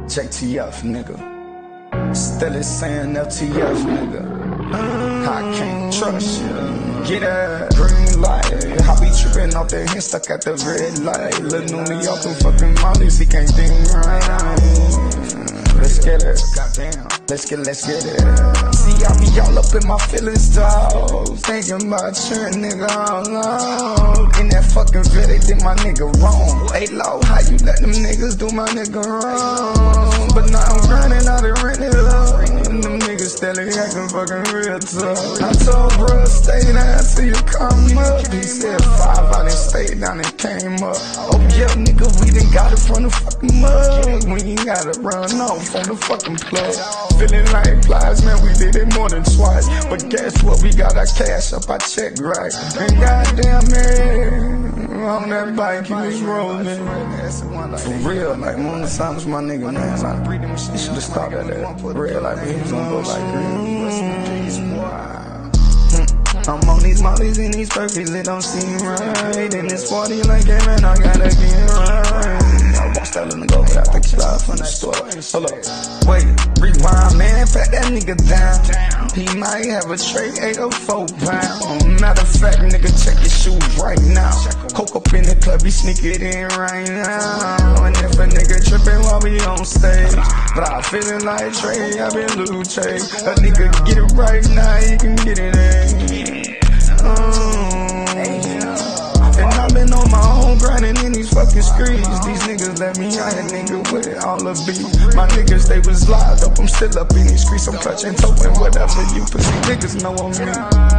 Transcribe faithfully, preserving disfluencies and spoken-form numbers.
J T F, nigga. Still is saying L T F, nigga. I can't trust you. Get a green light. I be trippin' off that hand stuck at the red light. Lil' Noonie off them fucking mollies, he can't think right. Let's get it. Goddamn. Let's get it, let's get it. See, I be all up in my feelings, dawg. Thinking about you, nigga, all alone. In that fucking vid, they did my nigga wrong. Hey, low, how you let them niggas do my nigga wrong? But now I'm grinding out and renting it up. And them niggas steady acting fucking real tough. I told bruh, stay down till you come up. He said five, I done stayed down and came up. Oh yeah, nigga, we done got it from the fucking mug. We ain't gotta run off on the fucking plug. Feeling like flies, man, we did it more than twice. But guess what, we got our cash up, our check right. And goddamn man, on that bike, he was rolling. For real, like Mona Thomas, my nigga, man. Like, you should've started that. For real, like, he was gonna go like real. I'm on these mollies and these perfects, it don't seem right. And it's forty like, hey man, I gotta get right. I won't style in the go, but I think it's live from the store. Hold up, wait, rewind, man, pat that nigga down. He might have a tray, eight oh four pound. Matter of fact, nigga, check your shoes right now. Coke up in the club, he sneak it in right now. And if a nigga trippin' while we on stage, but I feelin' like Trey, I been Luce. A nigga get it right now, he can get it in. Mm. And I've been on my own grinding in these fucking streets. These niggas let me out here, nigga, with it all the beat. My niggas, they was locked up, I'm still up in these streets. I'm clutching, toping, whatever you pussy niggas know on me.